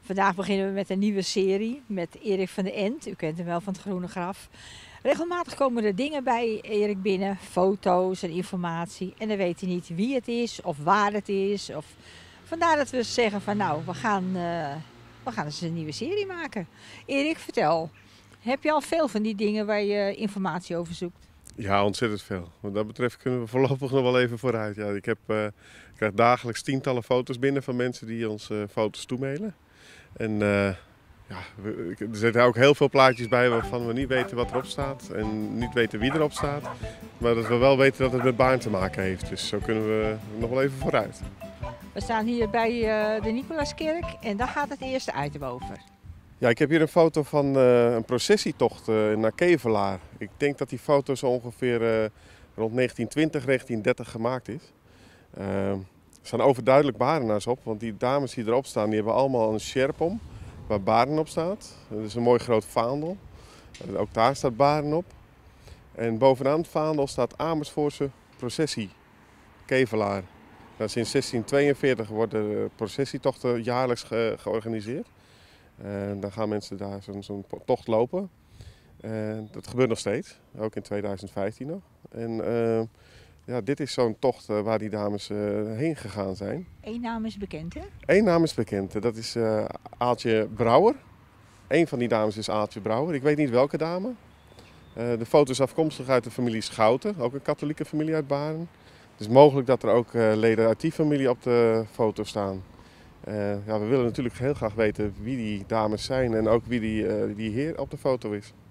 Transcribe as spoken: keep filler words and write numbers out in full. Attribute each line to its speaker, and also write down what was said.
Speaker 1: Vandaag beginnen we met een nieuwe serie met Erik van den End. U kent hem wel van het Groene Graf. Regelmatig komen er dingen bij Erik binnen, foto's en informatie. En dan weet hij niet wie het is of waar het is. Of... Vandaar dat we zeggen van nou, we gaan, uh, we gaan eens een nieuwe serie maken. Erik, vertel. Heb je al veel van die dingen waar je informatie over zoekt?
Speaker 2: Ja, ontzettend veel. Wat dat betreft kunnen we voorlopig nog wel even vooruit. Ja, ik, heb, uh, ik krijg dagelijks tientallen foto's binnen van mensen die ons uh, foto's toemailen. En uh, ja, we, er zitten ook heel veel plaatjes bij waarvan we niet weten wat erop staat. En niet weten wie erop staat. Maar dat we wel weten dat het met Baarn te maken heeft. Dus zo kunnen we nog wel even vooruit.
Speaker 1: We staan hier bij uh, de Nicolaaskerk en daar gaat het eerste item over.
Speaker 2: Ja, ik heb hier een foto van uh, een processietocht uh, naar Kevelaar. Ik denk dat die foto zo ongeveer uh, rond negentien twintig, negentien dertig gemaakt is. Uh, er staan overduidelijk Barenaars op, want die dames die erop staan, die hebben allemaal een sjerp om waar Baarn op staat. Dat is een mooi groot vaandel. Uh, ook daar staat Baarn op. En bovenaan het vaandel staat Amersfoortse processie Kevelaar. Nou, sinds zestien tweeënveertig worden processietochten jaarlijks ge georganiseerd. Uh, dan gaan mensen daar zo'n zo'n tocht lopen. Uh, dat gebeurt nog steeds, ook in tweeduizend vijftien nog. En uh, ja, dit is zo'n tocht uh, waar die dames uh, heen gegaan zijn.
Speaker 1: Eén naam is bekend, hè?
Speaker 2: Eén naam is bekend, dat is uh, Aaltje Brouwer. Eén van die dames is Aaltje Brouwer, ik weet niet welke dame. Uh, de foto is afkomstig uit de familie Schouten, ook een katholieke familie uit Baarn. Het is mogelijk dat er ook uh, leden uit die familie op de foto staan. Uh, ja, we willen natuurlijk heel graag weten wie die dames zijn en ook wie die, uh, die heer op de foto is.